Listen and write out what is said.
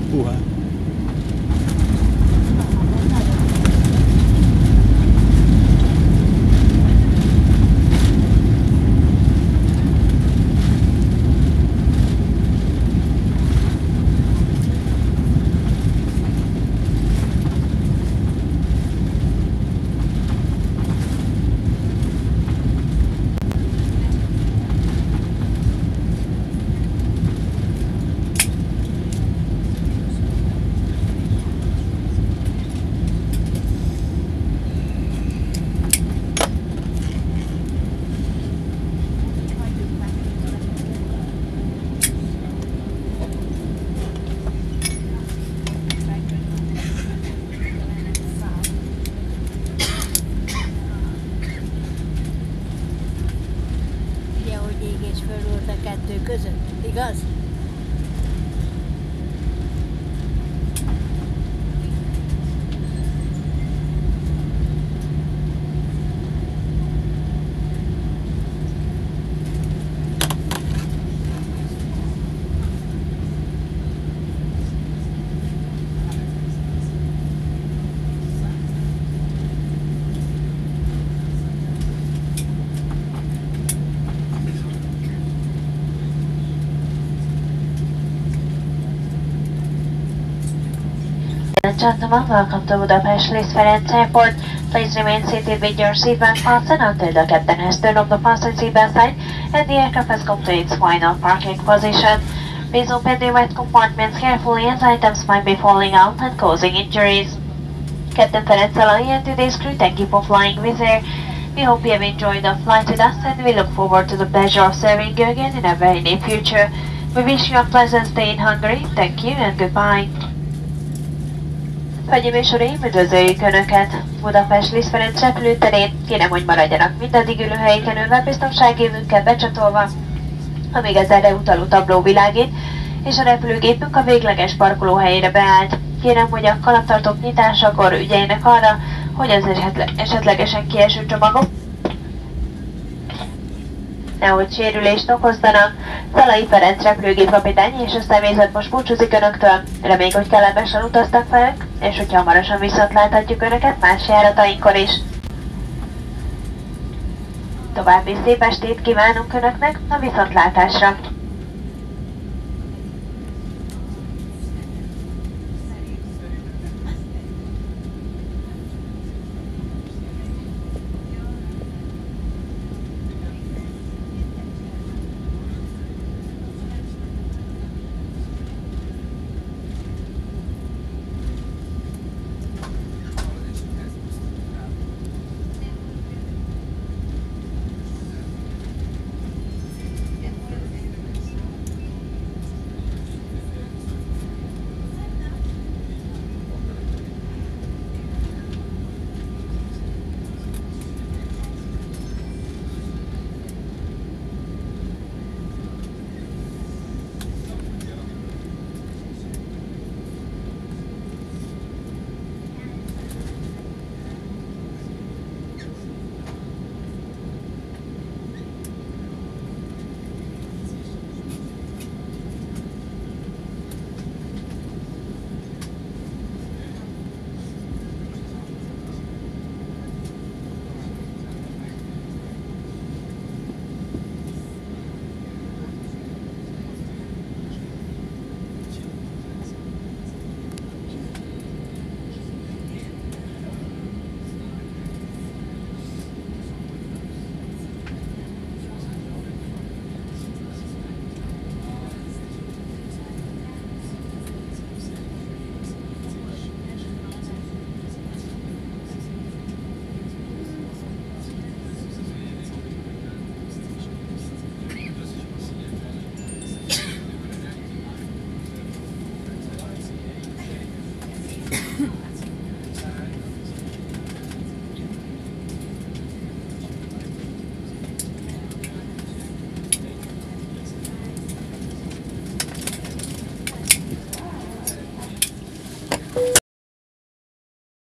Húha. Égés föl volt a kettő között, igaz? Gentlemen, welcome to Budapest Liszt Ferenc Airport. Please remain seated with your seatbelt fastened until the captain has turned off the fasten seatbelt sign and the aircraft has come to its final parking position. Please open the wet compartments carefully as items might be falling out and causing injuries. Captain Ferenc Szalai and today's crew, thank you for flying Wizz Air. We hope you have enjoyed the flight with us and we look forward to the pleasure of serving you again in a very near future. We wish you a pleasant stay in Hungary. Thank you and goodbye. Hölgyeim és uraim, üdvözöljük Önöket! Budapest Liszt Ferenc repülőterén, kérem, hogy maradjanak mindaddig ülőhelyeken ülve, biztonsági övünkkel becsatolva, amíg az erre utaló tabló világít, és a repülőgépünk a végleges parkolóhelyére beállt. Kérem, hogy a kalaptartók nyitásakor ügyeljenek arra, hogy az esetlegesen kieső csomagok nehogy sérülést okozzanak. Szalai Ferenc repülőgépkapitány és a személyzet most búcsúzik Önöktől. Reméljük, hogy kellemesen utaztak velünk, és hogy hamarosan viszont láthatjuk Önöket más járatainkon is. További szép estét kívánunk Önöknek, a viszontlátásra!